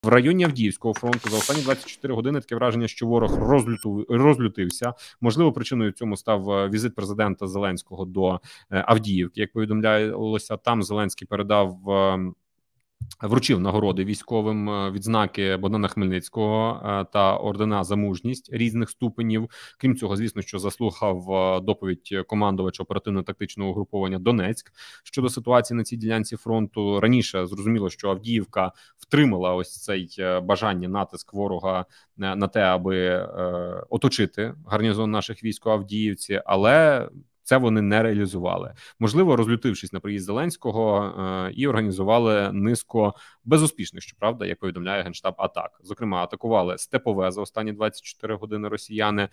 В районі Авдіївського фронту за останні 24 години таке враження, що ворог розлютився. Можливо, причиною цьому став візит президента Зеленського до Авдіївки. Як повідомлялося, там Зеленський вручив нагороди військовим, відзнаки Богдана Хмельницького та ордена за мужність різних ступенів. Крім цього, звісно, що заслухав доповідь командувача оперативно-тактичного угруповання «Донецьк» щодо ситуації на цій ділянці фронту. Раніше зрозуміло, що Авдіївка втримала ось цей бажання, натиск ворога на те, аби оточити гарнізон наших військ у Авдіївці, але це вони не реалізували. Можливо, розлютившись на приїзд Зеленського, і організували низку безуспішних, щоправда, як повідомляє Генштаб, атак. Зокрема, атакували Степове за останні 24 години росіяни,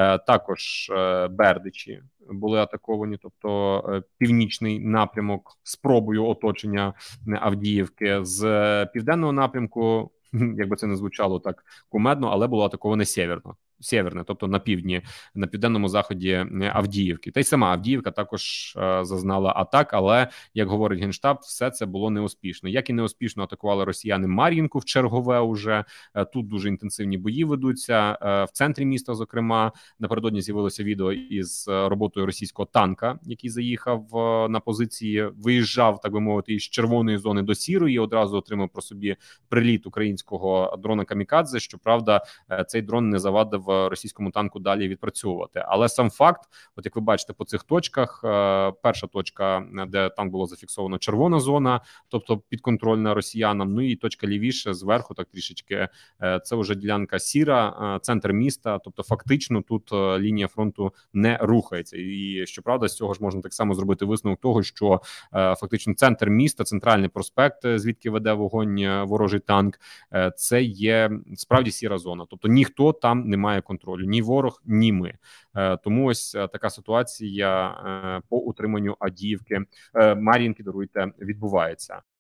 також Бердичі були атаковані, тобто північний напрямок спробою оточення Авдіївки. З південного напрямку, якби це не звучало так кумедно, але було атаковане Сєвєрне, тобто на півдні, на південному заході Авдіївки. Та й сама Авдіївка також зазнала атак, але, як говорить Генштаб, все це було неуспішно. Як і неуспішно атакували росіяни Мар'їнку в чергове уже. Тут дуже інтенсивні бої ведуться. В центрі міста, зокрема, напередодні з'явилося відео із роботою російського танка, який заїхав на позиції, виїжджав, так би мовити, із червоної зони до сірої, одразу отримав про собі приліт українського дрона «Камікадзе». Щоправда, цей дрон не завадив російському танку далі відпрацьовувати. Але сам факт, от як ви бачите по цих точках, перша точка, де танк було зафіксовано, червона зона, тобто підконтрольна росіянам, ну і точка лівіше, зверху так трішечки, це вже ділянка сіра, центр міста, тобто фактично тут лінія фронту не рухається. І щоправда, з цього ж можна так само зробити висновок того, що фактично центр міста, центральний проспект, звідки веде вогонь ворожий танк, це є справді сіра зона, тобто ніхто там не має контролю, ні ворог, ні ми. Тому ось така ситуація по утриманню Авдіївки, Мар'їнки, відбувається.